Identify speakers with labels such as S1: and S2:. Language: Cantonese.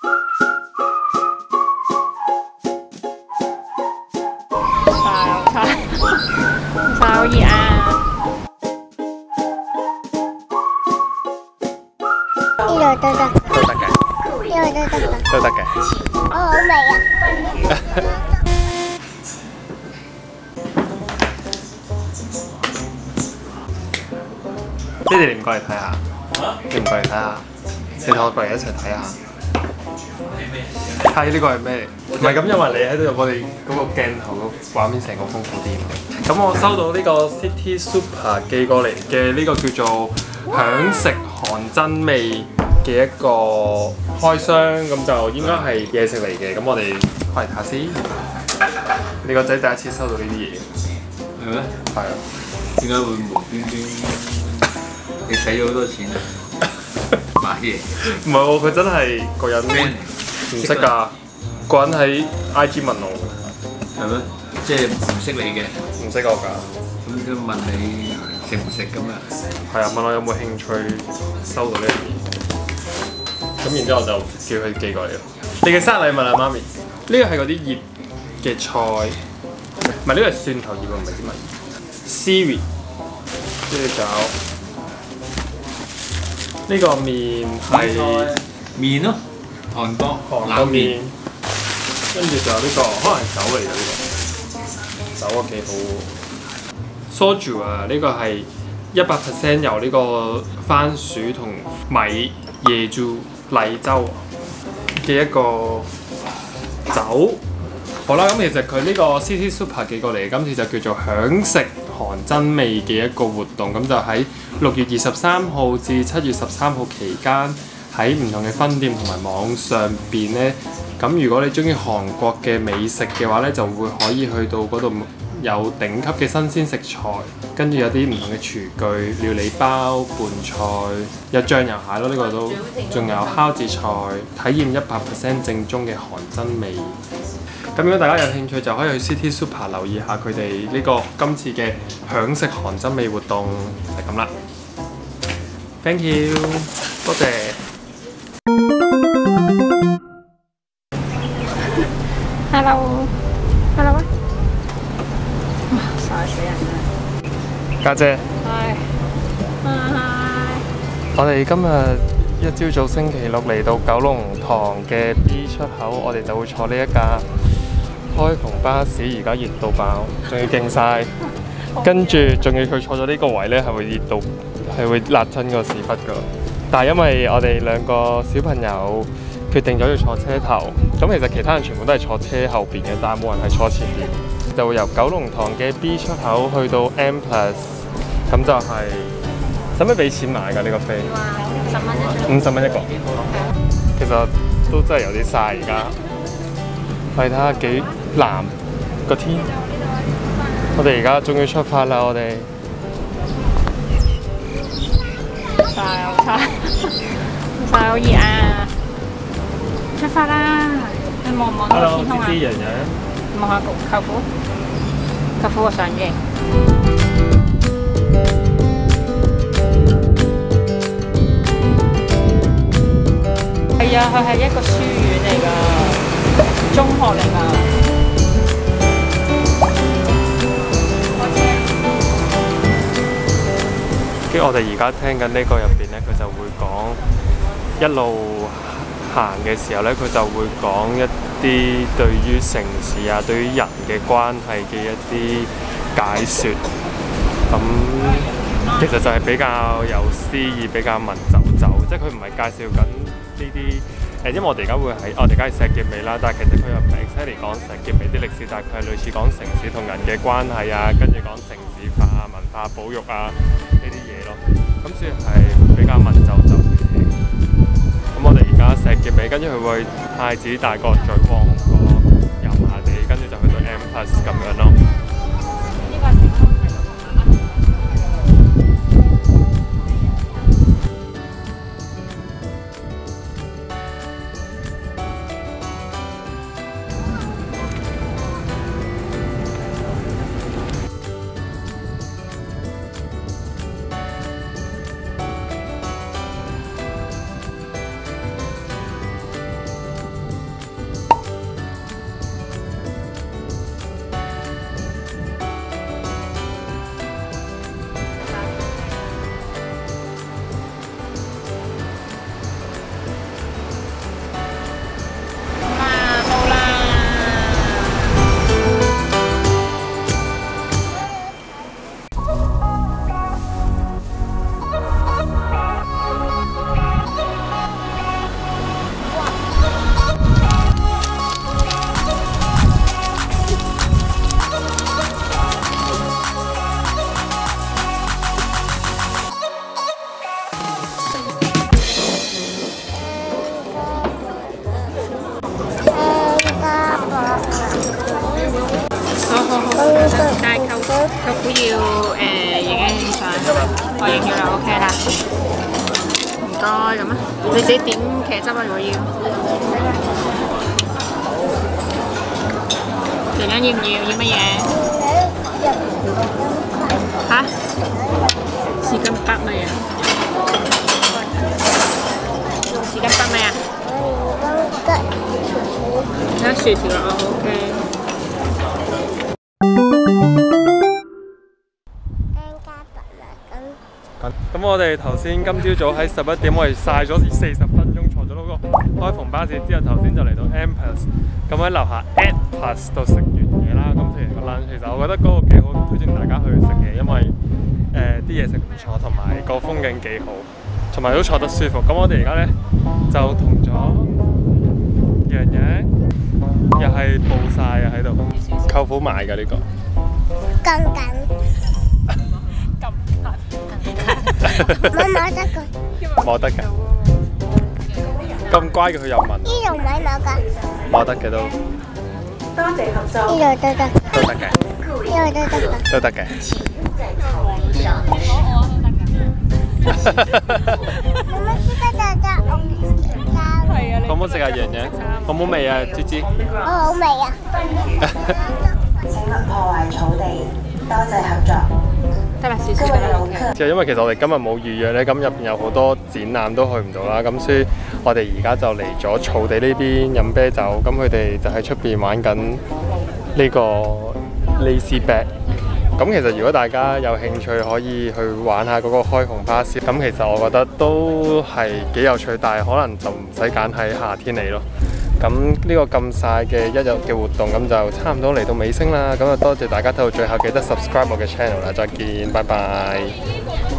S1: 晒好熱啊！
S2: 呢度都得，
S3: 都得嘅，
S2: 呢度都得㗎。
S3: 都得嘅。
S2: 我好味啊！
S3: 你哋唔過嚟睇下？你唔過嚟睇下？你同我過嚟一齊睇下。睇呢個係咩？唔係咁，因為你喺度，我哋嗰個鏡頭個畫面成個豐富啲。咁我收到呢個 City Super 寄過嚟嘅呢個叫做享食韓真味嘅一個開箱，咁就應該係嘢食嚟嘅。咁我哋開嚟睇下先。你個仔第一次收到呢啲嘢，
S4: 係咩？
S3: 係啊。
S4: 點解會無端端？你使咗好多錢啊！買嘢。
S3: 唔係喎，佢真係個人唔識㗎，個人喺 IG 問我，
S4: 係咩？即係唔識你嘅，
S3: 唔識我㗎。
S4: 咁都問你食唔食咁啊？
S3: 係啊，問我有冇興趣收到呢樣嘢。咁然之後我就叫佢寄過嚟咯。你嘅生日禮物啊，媽咪。呢個係嗰啲醃嘅菜，唔係呢個係蒜頭醃啊，唔係啲乜。Siri， 跟住仲有呢個麵係
S4: 麵咯，韓國
S3: 個麵，跟住仲有呢個可能係酒嚟嘅呢個，酒啊幾好喎。Soju 啊，呢個係100% 由呢個番薯同米椰珠麗州嘅一個酒。好啦，咁其實佢呢個 City Super 寄過嚟，今次就叫做享食韓真味嘅一個活動，咁就喺6月23號至7月13號期間，喺唔同嘅分店同埋網上邊呢。咁如果你中意韓國嘅美食嘅話呢，就會可以去到嗰度有頂級嘅新鮮食材，跟住有啲唔同嘅廚具、料理包、拌菜，有醬油蟹咯，呢個都，仲有烤紫菜，體驗100% 正宗嘅韓真味。咁如果大家有興趣，就可以去 City Super 留意下佢哋呢個今次嘅享食韓真味活動，就係咁啦。Thank you， 多謝。
S1: Hello 啊！哇，曬死人啦！
S3: 家姐。
S1: 係。
S3: 我哋今日一朝早星期六嚟到九龍塘嘅 B 出口，我哋就會坐呢一架開篷巴士，而家熱到爆，仲要勁晒，跟住仲要佢坐咗呢個位呢，係會熱到，係會辣親個屎忽噶。但係因為我哋兩個小朋友決定咗要坐車頭，咁其實其他人全部都係坐車後邊嘅，但係冇人係坐前邊，就會由九龍塘嘅 B 出口去到 M+，咁就係使唔使俾錢買㗎呢個飛？50蚊一個。其實都真係有啲曬而家。你睇下幾藍個天，我哋而家終於出發啦！我哋
S1: 曬好熱啊！出發啦！你望唔望到個天空啊？望下舅父，舅父個相機。係啊，佢係一個書院嚟㗎，中學嚟㗎。
S3: 跟住我哋而家聽緊呢個入邊咧，佢就會講一路行嘅時候咧，佢就會講一啲對於城市啊、對於人嘅關係嘅一啲解說。咁其實就係比較有詩意、比較文縐縐，即係佢唔係介紹緊呢啲因為我哋而家會喺我哋而家係石硤尾啦，但係其實佢又唔係 exactly 講石硤尾啲歷史，但係佢係類似講城市同人嘅關係啊，跟住講城市化啊、文化保育啊呢啲嘢咯。咁所以係比較文縐縐嘅嘢。咁我哋而家石硤尾，跟住佢會太子大角咀、旺角、油麻地，跟住就去到 M+ 咁樣咯。
S1: 舅父要影相，我影咗啦 ，OK 啦。唔該咁啊，你自己點茄汁啊，如果要。人人要唔要？要乜嘢？嚇？匙羹筆乜嘢？匙羹筆咩啊？有薯條啦 ，OK。
S3: 咁我哋頭先今朝早喺11點，我哋曬咗40分鐘，坐咗嗰個開篷巴士之後，頭先就嚟到 M+，咁喺樓下 A+ 度食完嘢啦。咁食完個 lunch，其實我覺得嗰個幾好，推薦大家去食嘢，因為啲嘢食唔錯，同埋個風景幾好，同埋都坐得舒服。咁我哋而家咧就同咗洋洋，又係暴曬啊喺度，舅父買嘅呢個。冇得嘅，咁乖嘅佢又問。呢度唔係冇㗎。冇得嘅都。多謝合作。呢度都得。都得嘅。呢度都得。都得嘅。好唔好食啊，洋洋？好唔好味啊，芝芝？
S2: 好味啊！
S5: 請勿破壞草地，多謝合作。
S1: 得啦，少少得啦。
S3: 就因為其實我哋今日冇預約咧，咁入邊有好多展覽都去唔到啦，咁所以我哋而家就嚟咗草地呢邊飲啤酒，咁佢哋就喺出邊玩緊呢個 lazy bag。咁其實如果大家有興趣可以去玩下嗰個開篷巴士，咁其實我覺得都係幾有趣，但係可能就唔使揀喺夏天嚟咯。咁呢個咁曬嘅一日嘅活動，咁就差唔多嚟到尾聲啦。咁就多謝大家睇到最後，記得 subscribe 我嘅 channel 啦。再見，拜拜。